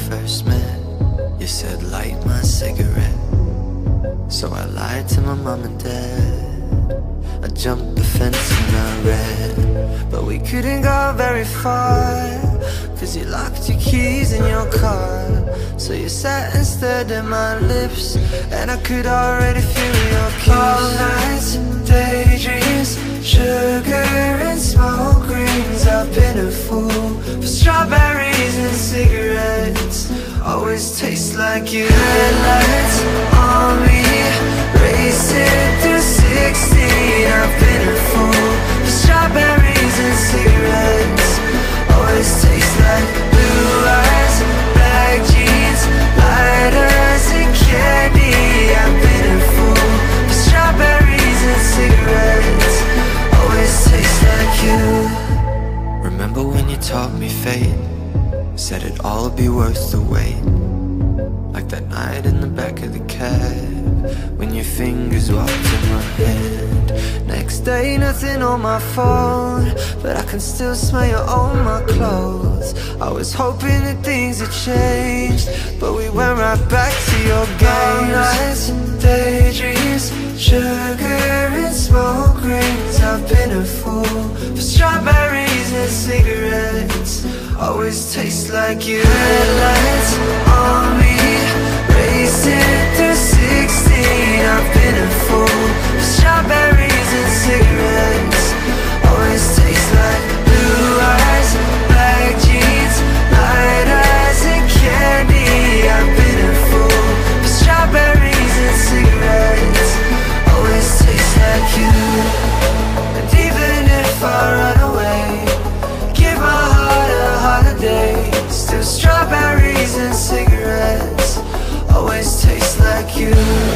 first met, you said light my cigarette. So I lied to my mom and dad. I jumped the fence and I ran, but we couldn't go very far, cause you locked your keys in your car. So you sat and stared at my lips, and I could already feel your kiss. All nights and daydreams, sugar and smoke rings. I've been a fool for strawberries and cigarettes. Always taste like you. Headlights on me, racing through 16. I've been a fool for strawberries and cigarettes. Always taste like blue eyes, black jeans, lighters and candy. I've been a fool for strawberries and cigarettes. Always taste like you. Remember when you taught me fate? Said it'd all be worth the wait. Like that night in the back of the cab, when your fingers walked in my head. Next day, nothing on my phone, but I can still smell you on my clothes. I was hoping that things had changed, but we went right back to your games. All nights and daydreams, sugar and smoke rings. I've been a fool for strawberries and cigarettes. Always taste like you. Headlights on me, racing through 16. I've been a fool for strawberries and cigarettes. Always taste like blue eyes, black jeans, lighters and candy. I've been a fool for strawberries and cigarettes. Always taste like you. And even if I run away, give my heart a holiday. Still strawberries and cigarettes. Always taste like you.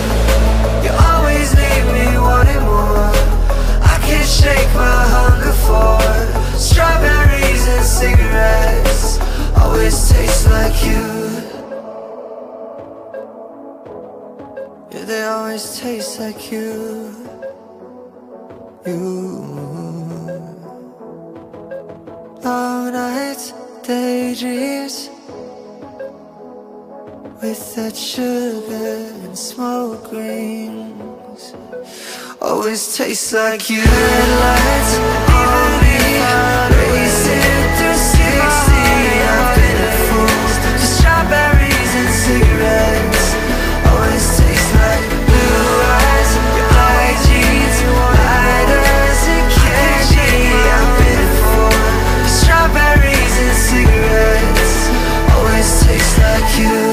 You always leave me wanting more. I can't shake my hunger for strawberries and cigarettes. Always taste like you. Yeah, they always taste like you. Long nights, daydreams, with that sugar and smoke rings. Always tastes like you. Headlights on me, racing through 16. I've been a fool for strawberries and cigarettes. Always tastes like blue eyes, black jeans, lighters and candy. I've been a fool for strawberries and cigarettes. Always tastes like you.